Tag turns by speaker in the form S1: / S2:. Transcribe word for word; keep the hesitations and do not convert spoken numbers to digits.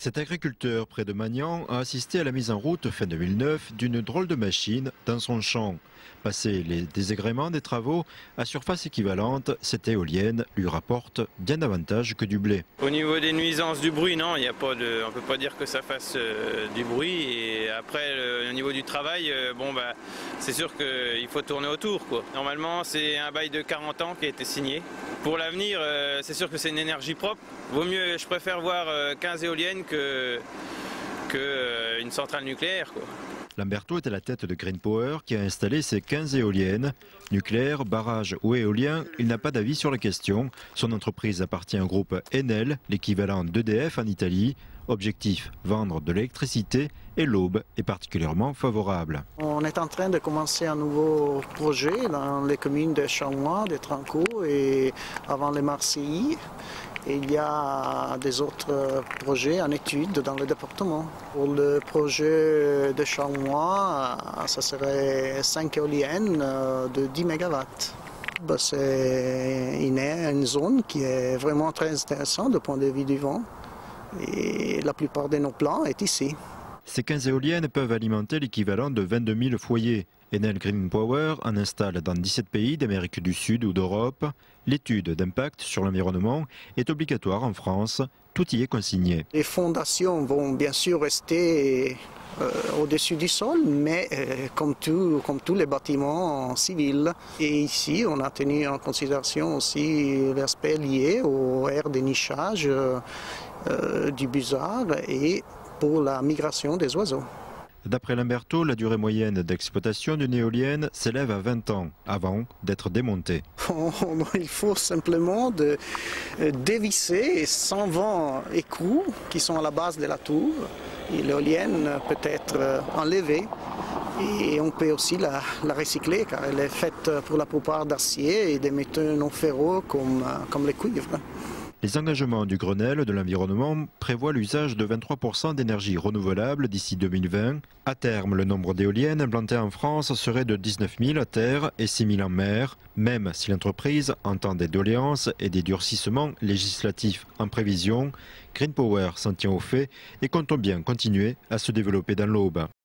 S1: Cet agriculteur près de Magnan a assisté à la mise en route fin deux mille neuf d'une drôle de machine dans son champ. Passé les désagréments des travaux, à surface équivalente, cette éolienne lui rapporte bien davantage que du blé.
S2: Au niveau des nuisances du bruit, non, il y a pas de, on ne peut pas dire que ça fasse euh, du bruit. Et après, le, au niveau du travail, euh, bon, bah, c'est sûr qu'il faut tourner autour, quoi. Normalement, c'est un bail de quarante ans qui a été signé. Pour l'avenir, euh, c'est sûr que c'est une énergie propre. Vaut mieux, je préfère voir euh, quinze éoliennes que, que euh, une centrale nucléaire, quoi.
S1: Lamberto est à la tête de Green Power qui a installé ses quinze éoliennes. Nucléaire, barrage ou éolien, il n'a pas d'avis sur la question. Son entreprise appartient au groupe Enel, l'équivalent d'E D F en Italie. Objectif, vendre de l'électricité et l'aube est particulièrement favorable.
S3: On est en train de commencer un nouveau projet dans les communes de Chamois, de Trancourt et avant les Marseillais. Et il y a des autres projets en étude dans le département. Pour le projet de Chamois, ça serait cinq éoliennes de dix mégawatts. Ben, c'est une, une zone qui est vraiment très intéressante du point de vue du vent. Et la plupart de nos plans est ici.
S1: Ces quinze éoliennes peuvent alimenter l'équivalent de vingt-deux mille foyers. Enel Green Power en installe dans dix-sept pays d'Amérique du Sud ou d'Europe. L'étude d'impact sur l'environnement est obligatoire en France. Tout y est consigné.
S3: Les fondations vont bien sûr rester euh, au-dessus du sol, mais euh, comme, tout, comme tous les bâtiments civils. Et ici, on a tenu en considération aussi l'aspect lié aux aires de nichage euh, euh, du busard et pour la migration des oiseaux.
S1: D'après Lamberto, la durée moyenne d'exploitation d'une éolienne s'élève à vingt ans, avant d'être démontée.
S3: Il faut simplement de dévisser cent vingt écrous qui sont à la base de la tour. L'éolienne peut être enlevée et on peut aussi la, la recycler car elle est faite pour la plupart d'acier et des métaux non ferreux comme, comme le cuivre.
S1: Les engagements du Grenelle de l'environnement prévoient l'usage de vingt-trois pour cent d'énergie renouvelable d'ici deux mille vingt. À terme, le nombre d'éoliennes implantées en France serait de dix-neuf mille à terre et six mille en mer, même si l'entreprise entend des doléances et des durcissements législatifs en prévision. Green Power s'en tient au fait et compte bien continuer à se développer dans l'Aube.